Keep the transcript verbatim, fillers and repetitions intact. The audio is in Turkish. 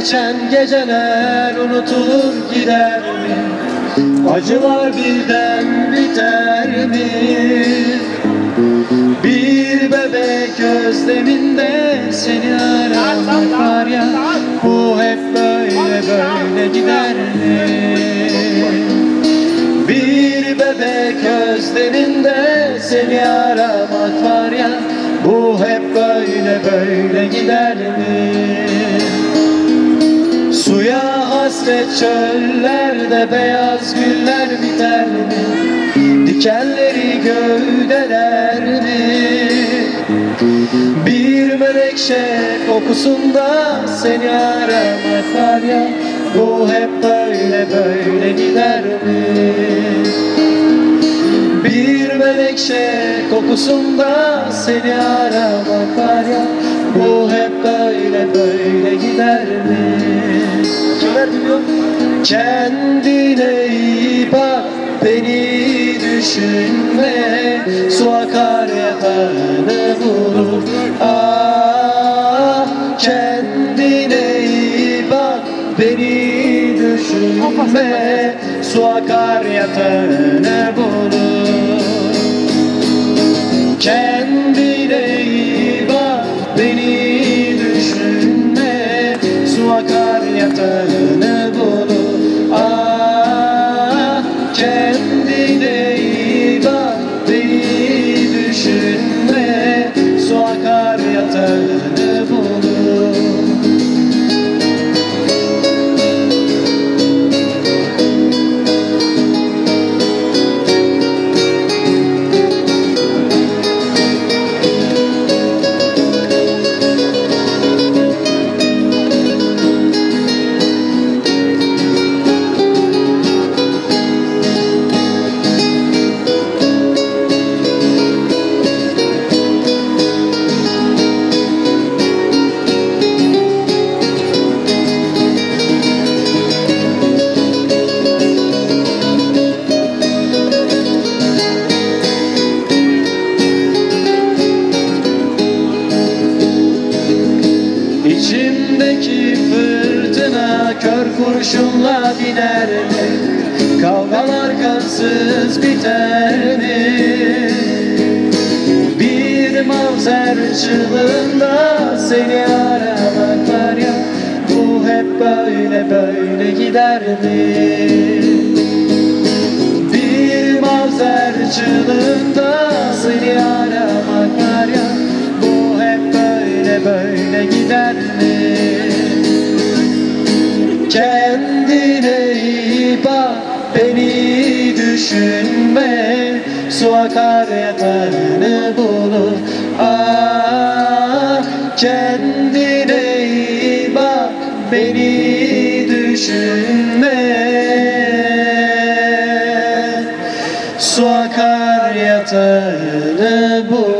geçen geceler unutulur gider mi? Acılar birden biter mi? Bir bebek özleminde seni aramak var ya, bu hep böyle böyle gider mi? Bir bebek özleminde seni aramak var ya, bu hep böyle böyle gider mi? Suya hasret çöllerde beyaz güller biter mi? Dikenleri gövdeler mi? Bir menekşe kokusunda seni aramak var ya, bu hep böyle böyle gider mi? Bir menekşe kokusunda seni aramak var ya, bu hep böyle böyle gider mi? Kimler biliyor? Kendine iyi bak, beni düşünme, su akar yatağını bulur. Ah, kendine iyi bak, beni düşünme, su akar yatağını bulur. Kendine iyi bak, beni düşünme, su akar yatağını bulur. Ah, kendine iyi bak, beni düşünme, su akar yatağını bulur. İçimdeki fırtına kör kurşunla diner mi? Kavgalar kansız biter mi? Bir mavzer çığlığında seni aramak var ya, bu hep böyle böyle gider mi? Bir mavzer çığlığında seni aramak var ya, bu hep böyle böyle gider mi? Kendine iyi bak, beni düşünme, su akar yatağını bulur. Ah, kendine iyi bak, beni düşünme, su akar yatağını bulur.